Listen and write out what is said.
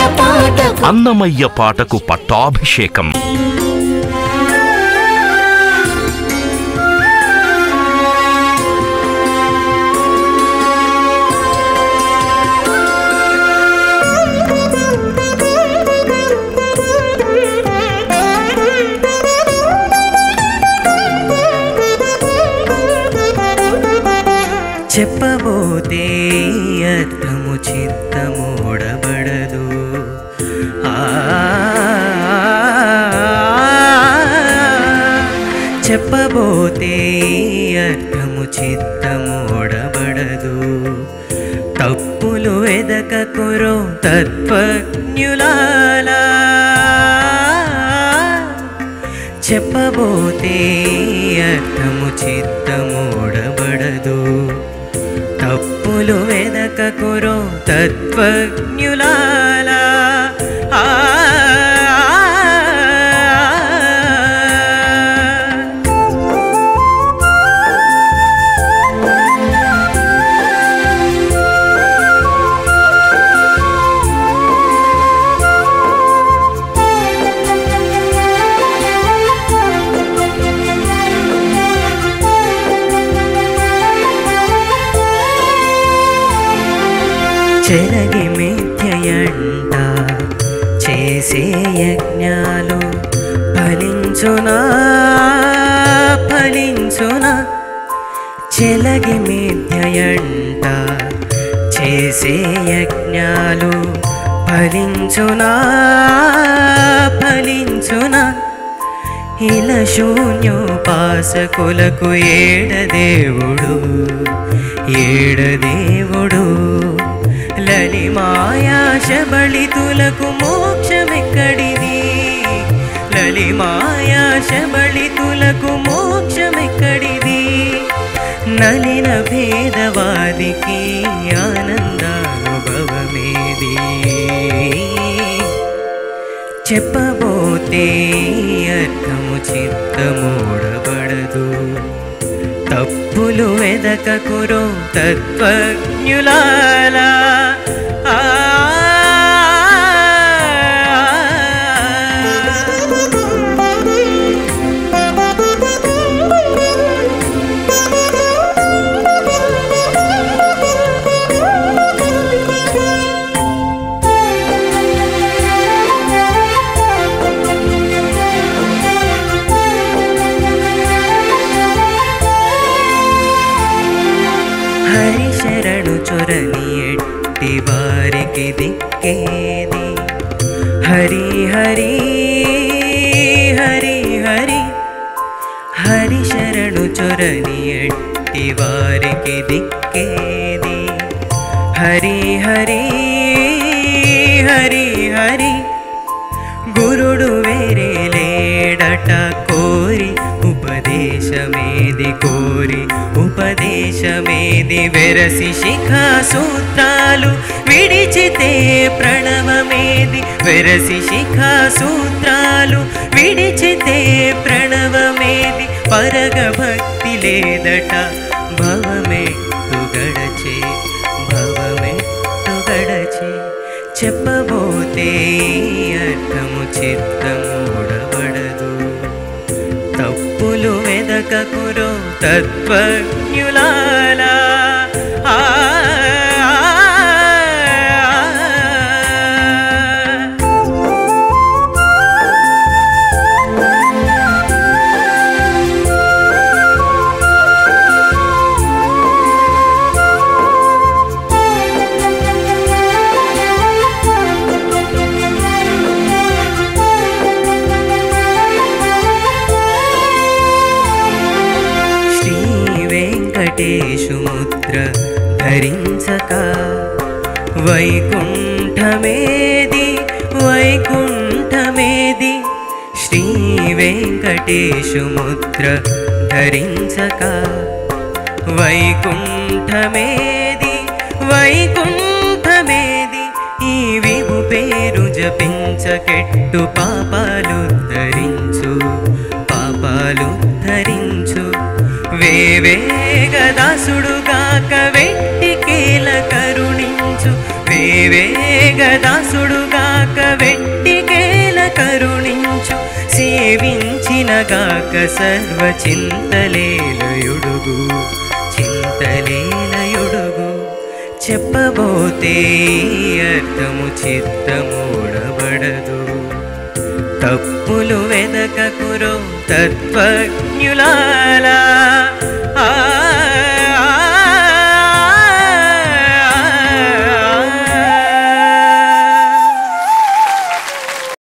అన్నమయ్య పాటకు పట్టాభిషేకం. చెప్పబోతే అర్థము చిత్తమోడబడదు. చెప్పబోతే అర్థము చిత్తమోడబడదు. తప్పులు వెదకకురో తత్వజ్ఞులాలా. చెప్పబోతే అర్థము చిత్తమోడబడదు. తప్పులు వెదకకురో తత్వజ్ఞులాలా. చెరగి మిథ్యయంట చేసే యజ్ఞాలు ఫలించునా ఫలించునా. చెలగి మిథ్యయంట చేసే యజ్ఞాలు ఫలించునా ఫలించునా. ఇలా శూన్యోపాసకులకు ఏడదేవుడు ఏడదేవుడు. లలిమాయా శబళితులకు మోక్షమెక్కడిది. లలిమాయా శబళితులకు మోక్షమెక్కడిది. నలిన భేదవాదికి ఆనందానుభవమేది. చెప్పబోతే అర్థము చిత్తమోడబడదు. తప్పులు వెదకకురో తత్వజ్ఞులాలా. హరి శరణు చొరని ఎట్టి వారికి దిక్కేది. హరి హరి హరి హరి. హరి శరణు చొరని ఎట్టి వారికి దిక్కేది. హరి హరి హరి హరి. గురుడు వేరే లేడట కోరి ఉపదేశమేది కోరి ఉపదేశమేది. వెరసి శిఖా సూత్రాలు విడిచితే ప్రణవమేది. వెరసి శిఖా సూత్రాలు విడిచితే ప్రణవమేది. పరగ భక్తి లేదట భవమెట్టు గడచే భవమెట్టు గడచే. చెప్పబోతే అర్థము చిత్తమోడబడదు. తప్పులు వెదకకురో తత్వజ్ఞులాలా. వెంకటేశు ముద్ర ధరించక వైకుంఠమేది వైకుంఠమేది. శ్రీ వెంకటేశు ముద్ర ధరించక వైకుంఠమేది వైకుంఠమేది. ఈ విభు పేరు జపించకెట్టు పాపాలు ధరించు పాపాలు ధరించు. వేవేగదాసుడుగాక వెట్టికేల కరుణించు. వేవేగదాసుడుగాక కరుణించు సేవించిన గాక సర్వ చింతలేలయుడుగు చింతలేలయుడుగు చెప్పబోతే అర్థము చిత్తమూడబడదు తప్పులు వెదకకురో తత్వజ్ఞులారా